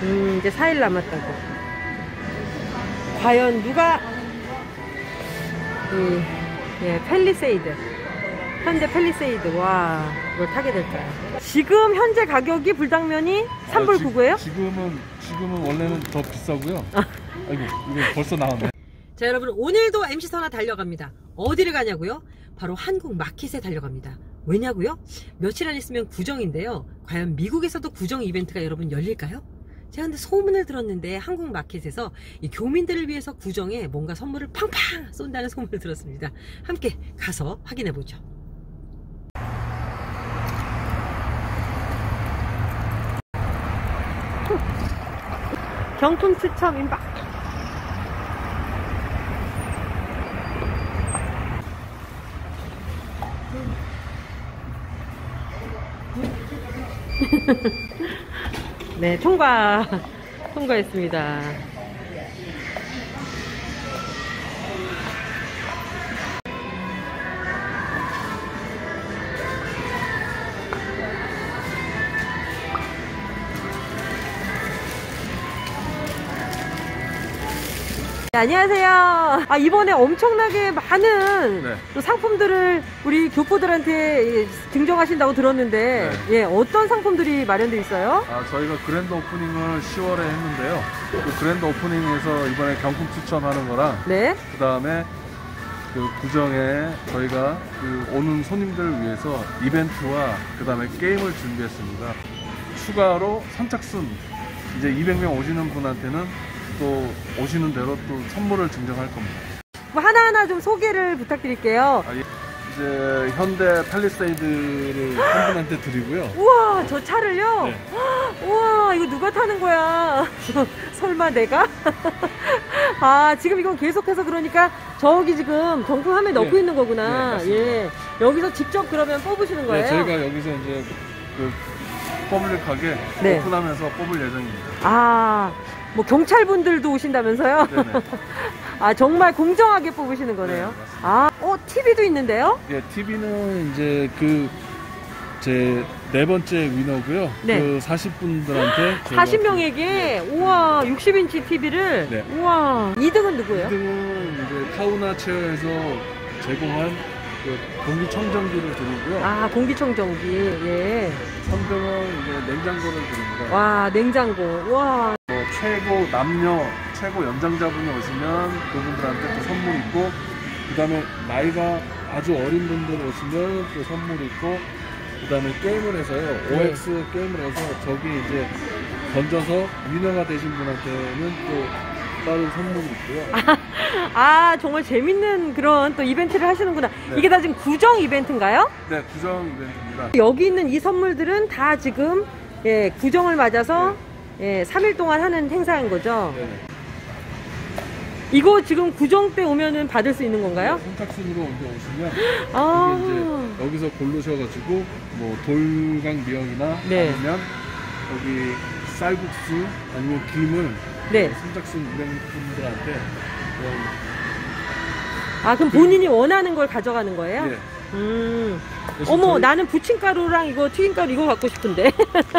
이제 4일 남았다고. 과연 누가 팰리세이드, 현대 팰리세이드, 와, 이걸 타게 될까요? 지금 현재 가격이 불당면이 3불 99예요? 지금은 원래는 더 비싸고요. 아이고, 이거 벌써 나왔네. 자, 여러분, 오늘도 MC 선화 달려갑니다. 어디를 가냐고요? 바로 한국 마켓에 달려갑니다. 왜냐고요? 며칠 안 있으면 구정인데요. 과연 미국에서도 구정 이벤트가 여러분 열릴까요? 제가 근데 소문을 들었는데 한국 마켓에서 이 교민들을 위해서 구정에 뭔가 선물을 팡팡 쏜다는 소문을 들었습니다. 함께 가서 확인해 보죠. 경품 추첨 임박. 네, 통과했습니다. 네, 안녕하세요. 이번에 엄청나게 많은 또 상품들을 우리 교포들한테 증정하신다고 들었는데, 예, 어떤 상품들이 마련되어 있어요? 저희가 그랜드 오프닝을 10월에 했는데요. 그 그랜드 오프닝에서 이번에 경품 추첨하는 거랑, 그 다음에 그 구정에 저희가 그 오는 손님들을 위해서 이벤트와 그 다음에 게임을 준비했습니다. 추가로 선착순 이제 200명 오시는 분한테는 또 오시는 대로 또 선물을 증정할 겁니다. 하나하나 좀 소개를 부탁드릴게요. 이제 현대 팰리세이드를 한 분한테 드리고요. 우와, 저 차를요? 네. 우와, 이거 누가 타는 거야? 설마 내가? 지금 이건 계속해서 그러니까 저기 지금 경품함에 넣고 있는 거구나. 예. 여기서 직접 그러면 뽑으시는 거예요? 네, 저희가 여기서 이제 그 퍼블릭하게 오픈하면서 뽑을 예정입니다. 뭐 경찰분들도 오신다면서요? 네네. 정말 공정하게 뽑으시는 거네요. 네, TV도 있는데요? 예, TV는 이제 제 네 번째 위너고요. 네. 그 40분들한테 40명에게 우와, 60인치 TV를. 네. 우와. 2등은 누구예요? 2등은 이제 타우나 체어에서 제공한 그 공기청정기를 드리고요. 공기청정기. 예. 3등은 이제 냉장고를 드립니다. 와, 냉장고. 와. 최고 남녀 최고 연장자분이 오시면 그분들한테 또 선물 있고, 그 다음에 나이가 아주 어린 분들 오시면 또 선물 있고, 그 다음에 게임을 해서요, OX 게임을 해서 저기 이제 던져서 위너가 되신 분한테는 또 다른 선물이 있고요. 정말 재밌는 그런 또 이벤트를 하시는구나. 네. 이게 다 지금 구정 이벤트인가요? 네, 구정 이벤트입니다. 여기 있는 이 선물들은 다 지금 구정을 맞아서 3일 동안 하는 행사인 거죠? 네. 이거 지금 구정 때 오면은 받을 수 있는 건가요? 네, 선착순으로 먼저 오시면 이제 여기서 고르셔가지고 뭐 돌강 미역이나 아니면 여기 쌀국수 아니면 김을 선착순 200분들한테 그럼 본인이 원하는 걸 가져가는 거예요? 네. 어머, 나는 부침가루랑 이거 튀김가루 이거 갖고 싶은데.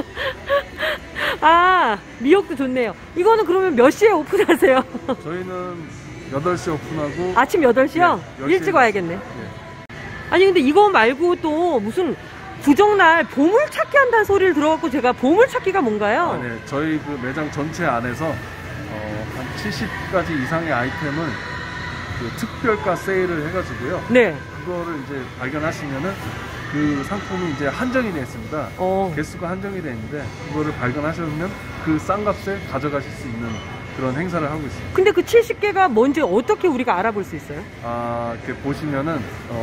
미역도 좋네요. 이거는 그러면 몇 시에 오픈하세요? 저희는 8시 오픈하고 아침 8시요? 네, 일찍 와야겠네. 아니 근데 이거 말고 또 무슨 구정날 보물찾기 한다는 소리를 들어갖고 제가 보물찾기가 뭔가요? 네, 저희 그 매장 전체 안에서 한 70가지 이상의 아이템을 그 특별가 세일을 해가지고요. 그거를 이제 발견하시면은 그 상품이 이제 한정이 되어 있습니다. 개수가 한정이 되어 있는데 그거를 발견하시면 그 싼 값에 가져가실 수 있는 그런 행사를 하고 있습니다. 근데 그 70개가 뭔지 어떻게 우리가 알아볼 수 있어요? 이렇게 보시면은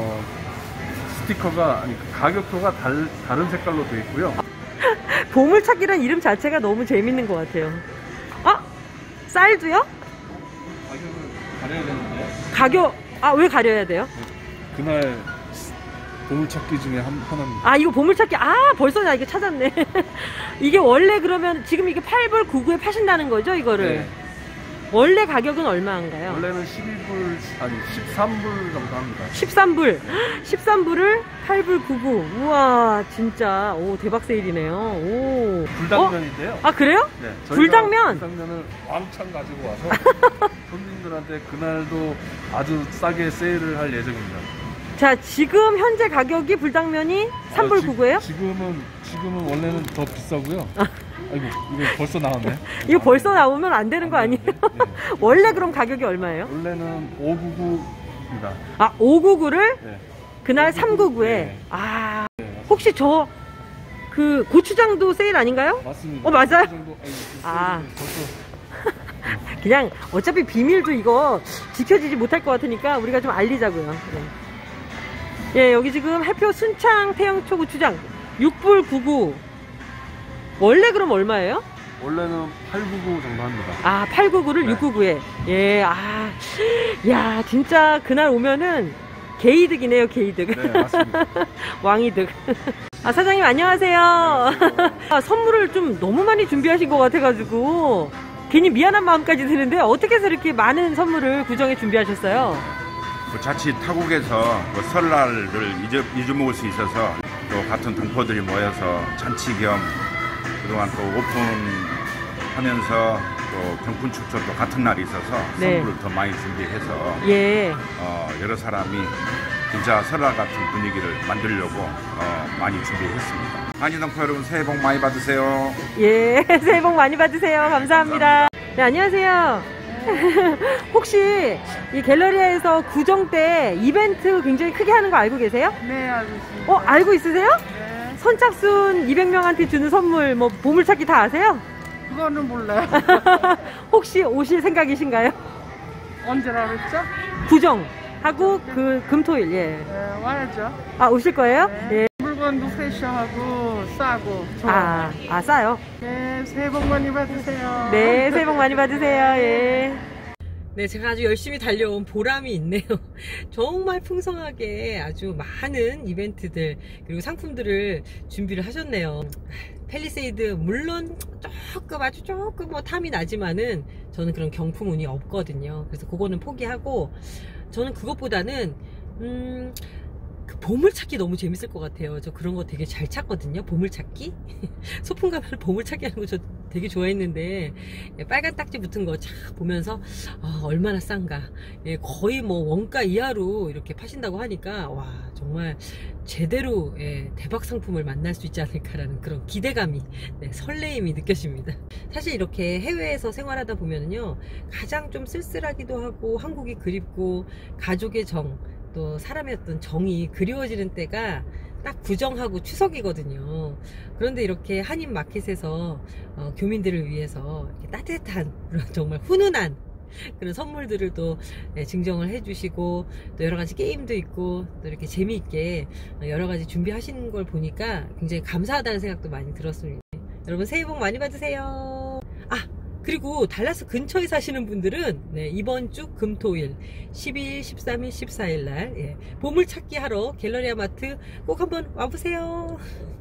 스티커가 가격표가 다른 색깔로 되어 있고요. 보물찾기란 이름 자체가 너무 재밌는 것 같아요. 쌀도요? 가격을 가려야 되는데요. 가격 왜 가려야 돼요? 그날 보물찾기 중에 하나입니다. 이거 보물찾기. 벌써 나 이거 찾았네. 이게 원래 그러면 지금 이게 8불 99에 파신다는 거죠, 이거를? 원래 가격은 얼마인가요? 원래는 12불, 아니 13불 정도 합니다. 13불. 13불을 8불 99. 우와, 진짜. 오, 대박 세일이네요. 오. 불당면인데요. 아, 그래요? 네. 불당면? 불당면을 왕창 가지고 와서 손님들한테 그날도 아주 싸게 세일을 할 예정입니다. 자, 지금 현재 가격이 불당면이 3불 99예요? 지금은 원래는 더 비싸고요. 아이고, 이거 벌써 나왔네. 이거 벌써 나오면 안 되는 거 아니에요? 네. 원래 그럼 가격이 얼마예요? 원래는 599입니다. 아, 599를 네. 그날 399에. 네. 아, 네, 혹시 그 고추장도 세일 아닌가요? 맞습니다. 맞아요? 정도, 아. 벌써. 그냥 어차피 비밀도 이거 지켜지지 못할 것 같으니까 우리가 좀 알리자고요. 네. 예, 여기 지금 해표 순창 태영초 고추장 6불 99. 원래 그럼 얼마예요? 원래는 899 정도 합니다. 아, 899를 네. 699에. 예, 아, 야, 진짜 그날 오면은 개이득이네요, 개이득. 네, 맞습니다. 왕이득. 아, 사장님 안녕하세요. 아, 선물을 좀 너무 많이 준비하신 것 같아가지고 괜히 미안한 마음까지 드는데 어떻게 해서 이렇게 많은 선물을 구정에 준비하셨어요? 자칫 타국에서 설날을 잊어먹을 수 있어서 또 같은 동포들이 모여서 잔치 겸 그동안 또 오픈하면서 또 경품축제도 같은 날이 있어서 네. 선물을 더 많이 준비해서 예. 여러 사람이 진짜 설날 같은 분위기를 만들려고 많이 준비했습니다. 한인동포 여러분 새해 복 많이 받으세요. 예, 새해 복 많이 받으세요. 감사합니다. 네, 안녕하세요. 혹시 이 갤러리아에서 구정 때 이벤트 굉장히 크게 하는 거 알고 계세요? 네, 알고 있습니다. 알고 있으세요? 네. 선착순 200명한테 주는 선물, 뭐 보물찾기 다 아세요? 그거는 몰라요. 혹시 오실 생각이신가요? 언제라 그랬죠? 구정하고 그 금토일, 예. 네, 와야죠. 아, 오실 거예요? 네. 예. 물건도 프레시하고 싸고 좋아요. 아, 싸요? 네, 새해 복 많이 받으세요. 네, 새해 복 많이 받으세요. 예. 네, 제가 아주 열심히 달려온 보람이 있네요. 정말 풍성하게 아주 많은 이벤트들 그리고 상품들을 준비를 하셨네요. 팰리세이드 물론 아주 조금 뭐 탐이 나지만은 저는 그런 경품운이 없거든요. 그래서 그거는 포기하고 저는 그것보다는 그 보물찾기 너무 재밌을 것 같아요. 저 그런 거 되게 잘 찾거든요. 보물찾기? 소풍 가면 보물찾기 하는 거 저 되게 좋아했는데 빨간 딱지 붙은 거 쫙 보면서 얼마나 싼가. 거의 뭐 원가 이하로 이렇게 파신다고 하니까 와 정말 제대로 대박 상품을 만날 수 있지 않을까라는 그런 기대감이 설레임이 느껴집니다. 사실 이렇게 해외에서 생활하다 보면은요 가장 좀 쓸쓸하기도 하고 한국이 그립고 가족의 정 또 사람의 어떤 정이 그리워지는 때가 딱 구정하고 추석이거든요. 그런데 이렇게 한인마켓에서 교민들을 위해서 이렇게 따뜻한 정말 훈훈한 그런 선물들을 또 증정을 해주시고 또 여러가지 게임도 있고 또 이렇게 재미있게 여러가지 준비하시는 걸 보니까 굉장히 감사하다는 생각도 많이 들었습니다. 여러분 새해 복 많이 받으세요. 그리고 달라스 근처에 사시는 분들은 이번 주 금토일 12일, 13일, 14일 날 보물찾기 하러 갤러리아 마트 꼭 한번 와보세요.